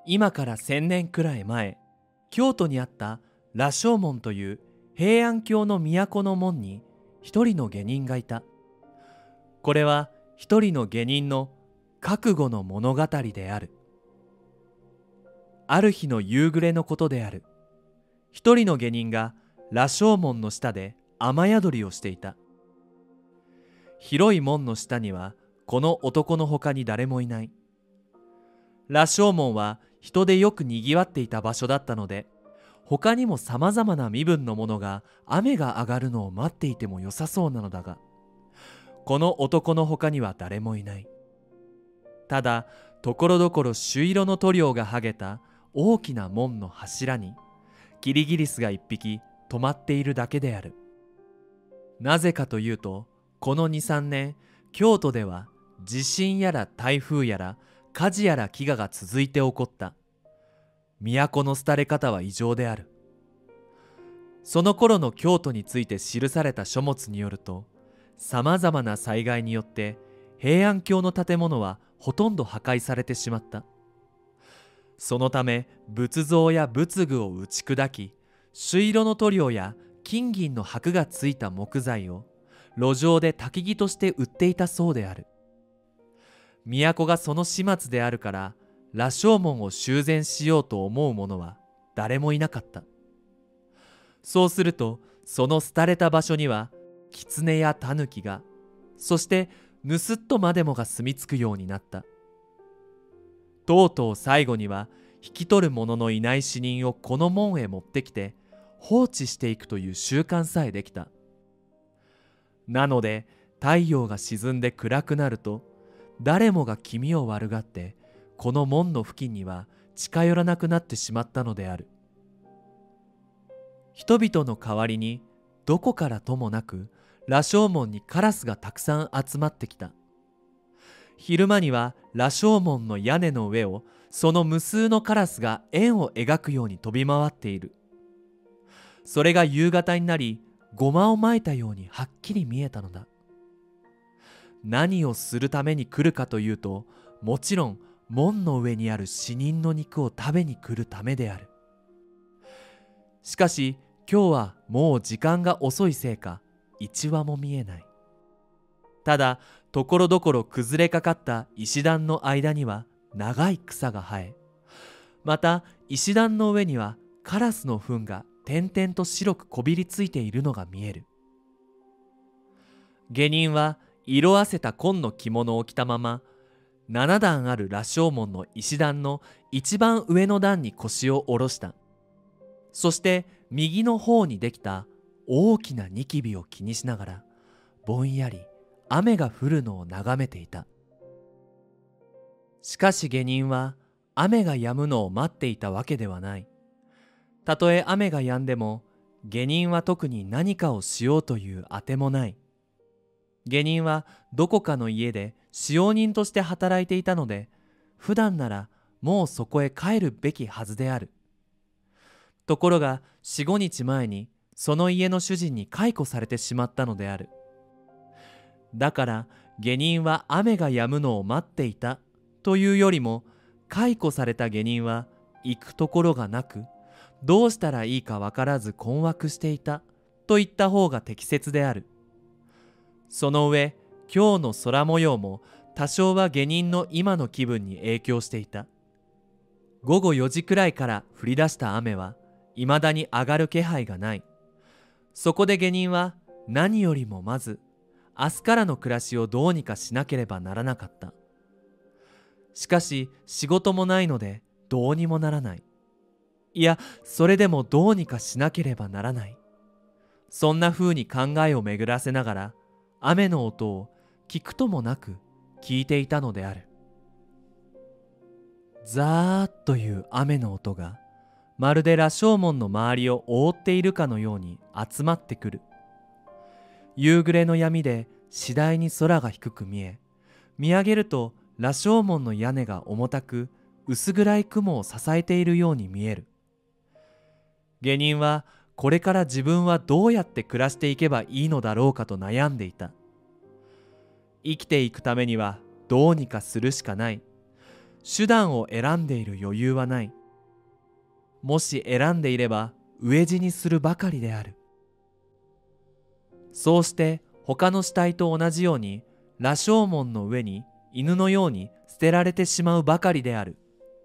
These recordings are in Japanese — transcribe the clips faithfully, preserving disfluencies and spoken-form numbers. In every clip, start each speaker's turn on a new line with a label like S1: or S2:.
S1: 今から千年くらい前、京都にあった羅生門という平安京の都の門に一人の下人がいた。これは一人の下人の覚悟の物語である。ある日の夕暮れのことである。一人の下人が羅生門の下で雨宿りをしていた。広い門の下にはこの男のほかに誰もいない。羅生門は人でよくにぎわっていた場所だったので、他にもさまざまな身分の者が雨が上がるのを待っていてもよさそうなのだが、この男のほかには誰もいない。ただところどころ朱色の塗料がはげた大きな門の柱にキリギリスが一匹止まっているだけである。なぜかというと、このにさんねん京都では地震やら台風やら火事やら飢餓が続いて起こった。都の廃れ方は異常である。その頃の京都について記された書物によると、さまざまな災害によって平安京の建物はほとんど破壊されてしまった。そのため仏像や仏具を打ち砕き、朱色の塗料や金銀の箔がついた木材を路上で焚き木として売っていたそうである。都がその始末であるから羅生門を修繕しようと思う者は誰もいなかった。そうするとその廃れた場所には狐や狸が、そして盗人までもが住み着くようになった。とうとう最後には引き取る者のいない死人をこの門へ持ってきて放置していくという習慣さえできた。なので太陽が沈んで暗くなると、誰もが気味を悪がってこの門の付近には近寄らなくなってしまったのである。人々の代わりにどこからともなく羅生門にカラスがたくさん集まってきた。昼間には羅生門の屋根の上をその無数のカラスが円を描くように飛び回っている。それが夕方になり、ごまをまいたようにはっきり見えたのだ。何をするために来るかというと、もちろん門の上にある死人の肉を食べに来るためである。しかし今日はもう時間が遅いせいか一羽も見えない。ただところどころ崩れかかった石段の間には長い草が生え、また石段の上にはカラスの糞が点々と白くこびりついているのが見える。下人は色あせた紺の着物を着たまま、七段ある羅生門の石段の一番上の段に腰を下ろした。そして右の方にできた大きなニキビを気にしながら、ぼんやり雨が降るのを眺めていた。しかし下人は雨が止むのを待っていたわけではない。たとえ雨が止んでも、下人は特に何かをしようというあてもない。下人はどこかの家で使用人として働いていたので、普段ならもうそこへ帰るべきはずである。ところが四五日前にその家の主人に解雇されてしまったのである。だから下人は雨が止むのを待っていたというよりも、解雇された下人は行くところがなく、どうしたらいいかわからず困惑していたと言った方が適切である。その上、今日の空模様も多少は下人の今の気分に影響していた。午後よじくらいから降り出した雨はいまだに上がる気配がない。そこで下人は何よりもまず明日からの暮らしをどうにかしなければならなかった。しかし仕事もないのでどうにもならない。いや、それでもどうにかしなければならない。そんな風に考えを巡らせながら、雨の音を聞くともなく聞いていたのである。ザーッという雨の音がまるで羅生門の周りを覆っているかのように集まってくる。夕暮れの闇で次第に空が低く見え、見上げると羅生門の屋根が重たく薄暗い雲を支えているように見える。下人はこれから自分はどうやって暮らしていけばいいのだろうかと悩んでいた。生きていくためにはどうにかするしかない。 手段を選んでいる余裕はない。もし選んでいれば飢え死にするばかりである。そうして他の死体と同じように羅生門の上に犬のように捨てられてしまうばかりである。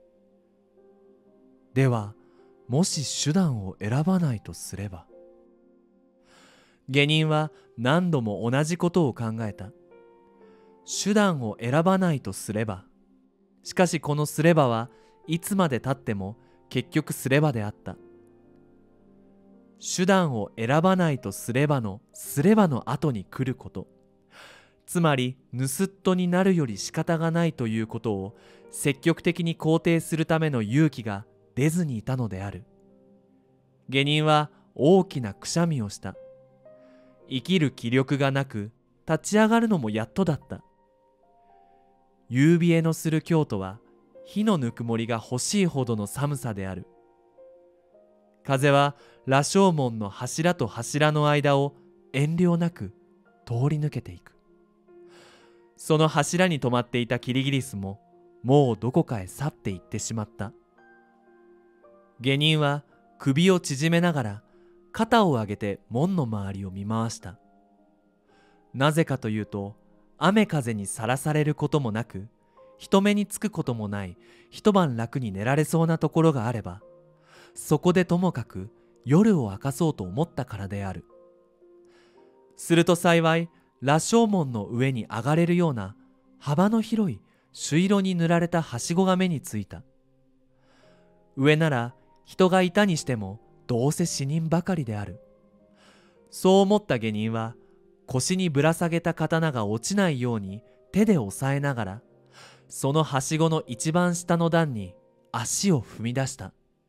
S1: ではもし手段を選ばないとすれば。下人は何度も同じことを考えた。手段を選ばないとすれば。しかしこのすればはいつまでたっても結局すればであった。手段を選ばないとすればのすればの後に来ること、つまり盗っ人になるより仕方がないということを積極的に肯定するための勇気が出ずにいたのである。下人は大きなくしゃみをした。生きる気力がなく立ち上がるのもやっとだった。夕冷えのする京都は火のぬくもりが欲しいほどの寒さである。風は羅生門の柱と柱の間を遠慮なく通り抜けていく。その柱に止まっていたキリギリスももうどこかへ去っていってしまった。下人は首を縮めながら肩を上げて門の周りを見回した。なぜかというと、雨風にさらされることもなく人目につくこともない一晩楽に寝られそうなところがあれば、そこでともかく夜を明かそうと思ったからである。すると幸い羅生門の上に上がれるような幅の広い朱色に塗られたはしごが目についた。上なら人がいたにしてもどうせ死人ばかりである。そう思った下人は腰にぶら下げた刀が落ちないように手で押さえながら、そのはしごの一番下の段に足を踏み出した。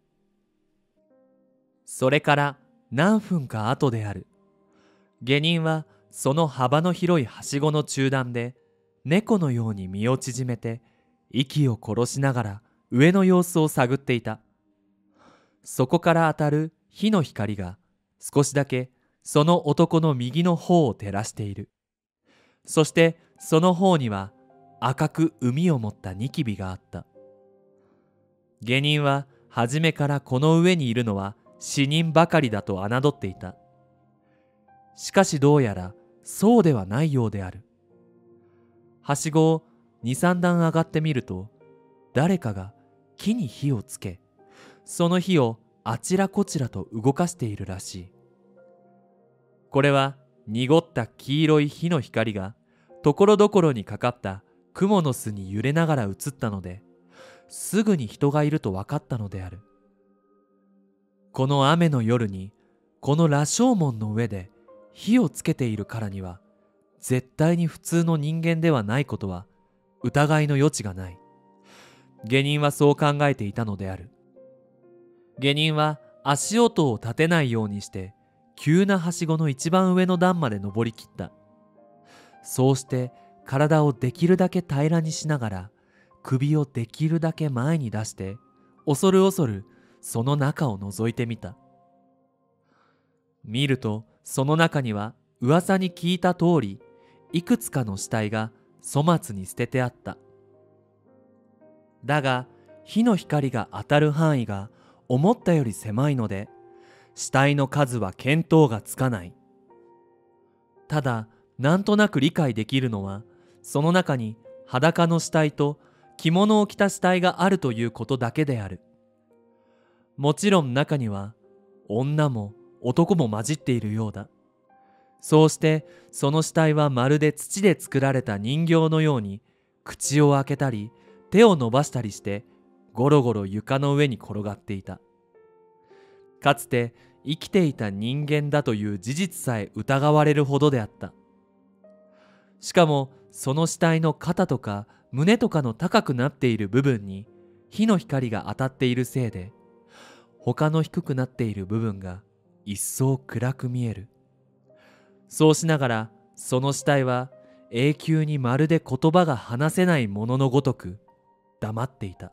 S1: それから何分か後である。下人はその幅の広いはしごの中段で猫のように身を縮めて息を殺しながら上の様子を探っていた。そこから当たる火の光が少しだけその男の右の方を照らしている。そしてその方には赤く膿を持ったニキビがあった。下人は初めからこの上にいるのは死人ばかりだと侮っていた。しかしどうやらそうではないようである。はしごを二三段上がってみると、誰かが木に火をつけ、その火をあちらこちらと動かしているらしい。これは濁った黄色い火の光がところどころにかかった蜘蛛の巣に揺れながら映ったので、すぐに人がいると分かったのである。この雨の夜にこの羅生門の上で火をつけているからには絶対に普通の人間ではないことは疑いの余地がない。下人はそう考えていたのである。下人は足音を立てないようにして急なはしごの一番上の段まで登りきった。そうして体をできるだけ平らにしながら首をできるだけ前に出して恐る恐るその中を覗いてみた。見るとその中には噂に聞いた通りいくつかの死体が粗末に捨ててあった。だが火の光が当たる範囲が思ったより狭いので死体の数は見当がつかない。ただなんとなく理解できるのは、その中に裸の死体と着物を着た死体があるということだけである。もちろん中には女も男も混じっているようだ。そうしてその死体はまるで土で作られた人形のように口を開けたり手を伸ばしたりしてゴロゴロ床の上に転がっていた。かつて生きていた人間だという事実さえ疑われるほどであった。しかもその死体の肩とか胸とかの高くなっている部分に火の光が当たっているせいで、他の低くなっている部分が一層暗く見える。そうしながらその死体は永久にまるで言葉が話せないもののごとく黙っていた。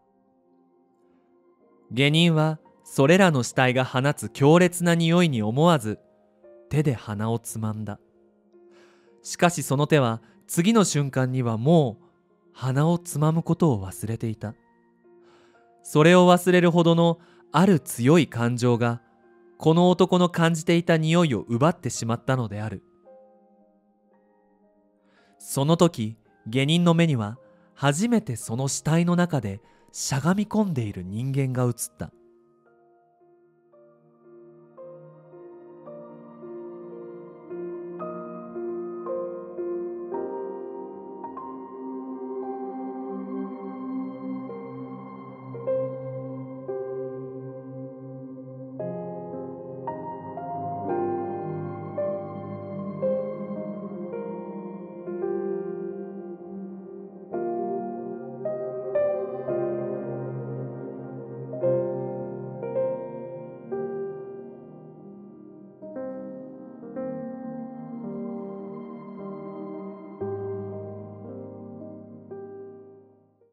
S1: 下人はそれらの死体が放つ強烈な匂いに思わず手で鼻をつまんだ。しかしその手は次の瞬間にはもう鼻をつまむことを忘れていた。それを忘れるほどのある強い感情がこの男の感じていた匂いを奪ってしまったのである。その時下人の目には初めてその死体の中でしゃがみ込んでいる人間が映った。